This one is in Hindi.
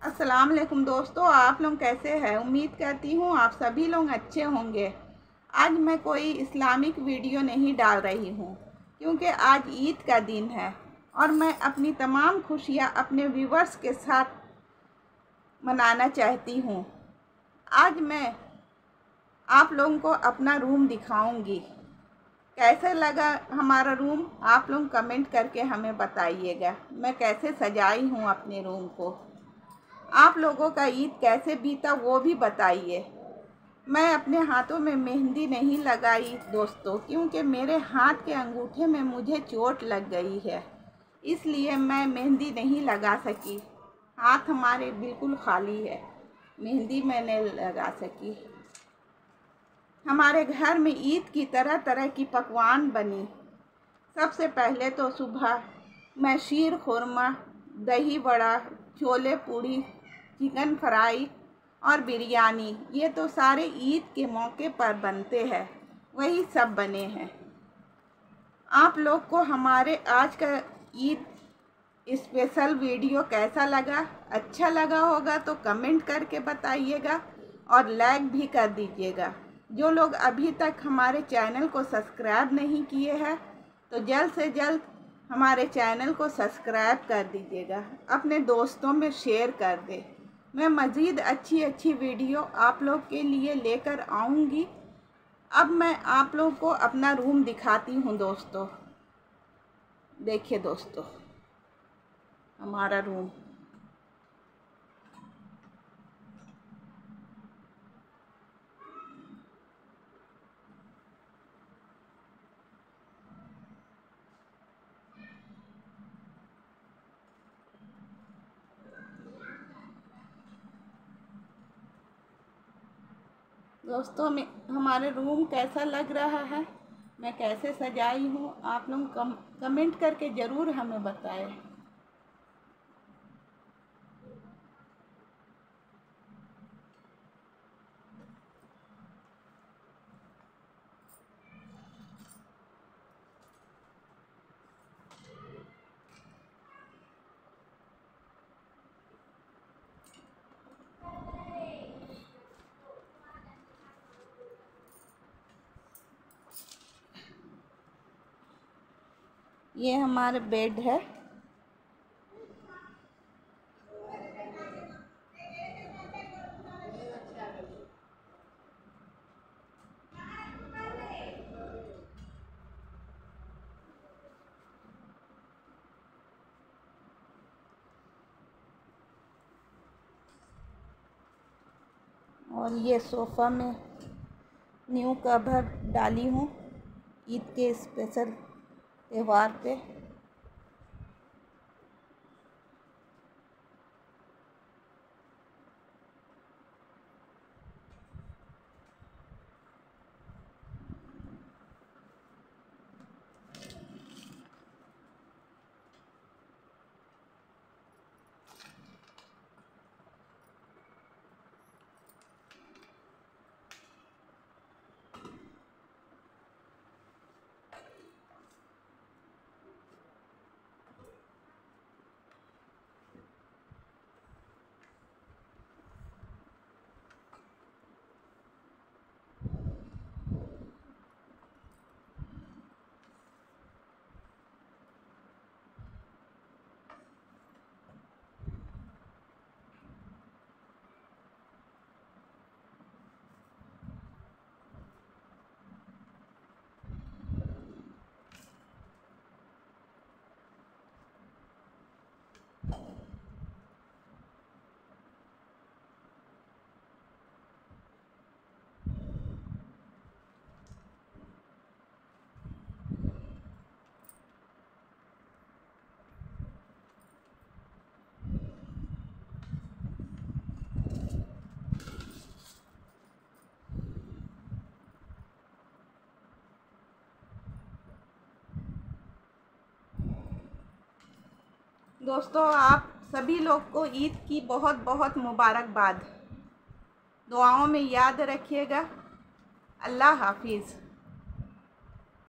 अस्सलाम वालेकुम दोस्तों, आप लोग कैसे हैं। उम्मीद करती हूँ आप सभी लोग अच्छे होंगे। आज मैं कोई इस्लामिक वीडियो नहीं डाल रही हूँ क्योंकि आज ईद का दिन है और मैं अपनी तमाम खुशियाँ अपने व्यूवर्स के साथ मनाना चाहती हूँ। आज मैं आप लोगों को अपना रूम दिखाऊंगी। कैसे लगा हमारा रूम आप लोग कमेंट करके हमें बताइएगा। मैं कैसे सजाई हूँ अपने रूम को। आप लोगों का ईद कैसे बीता वो भी बताइए। मैं अपने हाथों में मेहंदी नहीं लगाई दोस्तों, क्योंकि मेरे हाथ के अंगूठे में मुझे चोट लग गई है, इसलिए मैं मेहंदी नहीं लगा सकी। हाथ हमारे बिल्कुल खाली है, मेहंदी मैं नहीं लगा सकी। हमारे घर में ईद की तरह तरह की पकवान बनी। सबसे पहले तो सुबह मैं शीर खुरमा, दही बड़ा, छोले पूड़ी, चिकन फ्राई और बिरयानी, ये तो सारे ईद के मौके पर बनते हैं, वही सब बने हैं। आप लोग को हमारे आज का ईद स्पेशल वीडियो कैसा लगा? अच्छा लगा होगा तो कमेंट करके बताइएगा और लाइक भी कर दीजिएगा। जो लोग अभी तक हमारे चैनल को सब्सक्राइब नहीं किए हैं तो जल्द से जल्द हमारे चैनल को सब्सक्राइब कर दीजिएगा, अपने दोस्तों में शेयर कर दे। मैं मज़ीद अच्छी वीडियो आप लोग के लिए लेकर आऊँगी। अब मैं आप लोग को अपना रूम दिखाती हूँ दोस्तों। देखिए दोस्तों हमारा रूम। दोस्तों में हमारे रूम कैसा लग रहा है, मैं कैसे सजाई हूँ, आप लोग कमेंट करके ज़रूर हमें बताएं। ये हमारे बेड है। और ये सोफ़ा में न्यू कवर डाली हूँ ईद के स्पेशल त्यौहार पे। दोस्तों आप सभी लोग को ईद की बहुत बहुत मुबारकबाद। दुआओं में याद रखिएगा। अल्लाह हाफिज़।